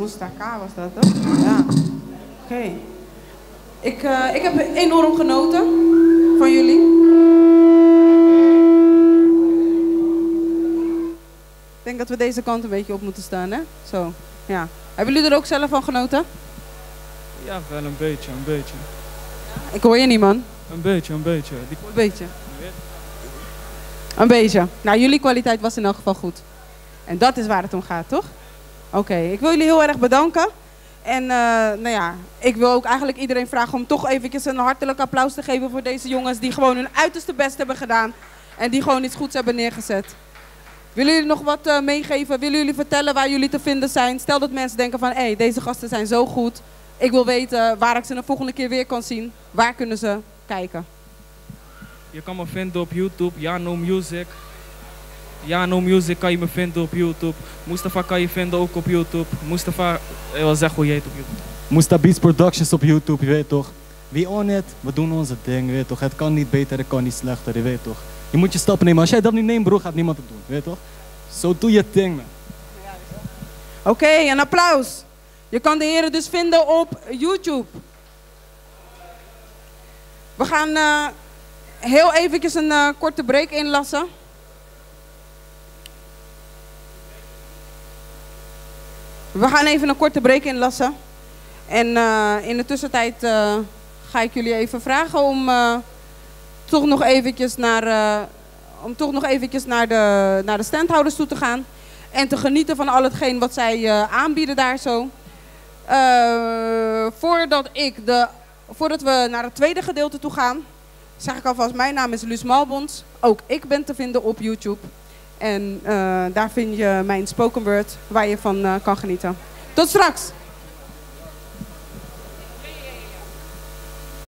Mustaka was dat, toch? Ja. Oké. Ik heb enorm genoten van jullie. Ik denk dat we deze kant een beetje op moeten staan, hè? Zo, ja. Hebben jullie er ook zelf van genoten? Ja, wel een beetje, een beetje. Ik hoor je niet, man. Een beetje. Een beetje. Een beetje. Nou, jullie kwaliteit was in elk geval goed. En dat is waar het om gaat, toch? Oké, ik wil jullie heel erg bedanken. En nou ja, ik wil ook eigenlijk iedereen vragen om toch eventjes een hartelijk applaus te geven voor deze jongens die gewoon hun uiterste best hebben gedaan. En die gewoon iets goeds hebben neergezet. Willen jullie nog wat meegeven? Willen jullie vertellen waar jullie te vinden zijn? Stel dat mensen denken van, hé, deze gasten zijn zo goed. Ik wil weten waar ik ze de volgende keer weer kan zien. Waar kunnen ze kijken? Je kan me vinden op YouTube, Yano Music. Yano Music kan je me vinden op YouTube. Mustafa kan je vinden ook op YouTube. Mustafa, ik wil zeggen hoe je heet op YouTube. Musta Beats Productions op YouTube, je weet toch. We on it, we doen onze ding, je weet toch. Het kan niet beter, het kan niet slechter, je weet toch. Je moet je stappen nemen. Als jij dat niet neemt, bro, gaat niemand het doen, je weet toch. Zo doe je ding, man. Oké, een applaus. Je kan de heren dus vinden op YouTube. We gaan heel eventjes een korte break inlassen. We gaan even een korte break inlassen. En in de tussentijd ga ik jullie even vragen om toch nog eventjes naar de standhouders toe te gaan. En te genieten van al hetgeen wat zij aanbieden daar zo. Voordat we naar het tweede gedeelte toe gaan, zeg ik alvast, mijn naam is Luus Malbons. Ook ik ben te vinden op YouTube. En daar vind je mijn spoken word waar je van kan genieten. Tot straks!